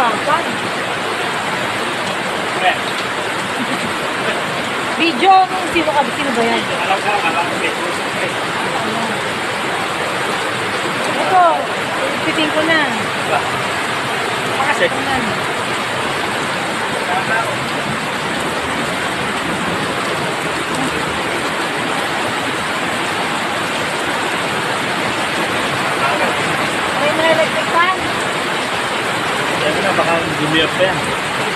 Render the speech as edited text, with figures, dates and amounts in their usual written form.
usapan. Video nung sino ba yan? Ito, piting ko na. Makasip. May electric fan. Sabi na, baka gumiyap pa yan.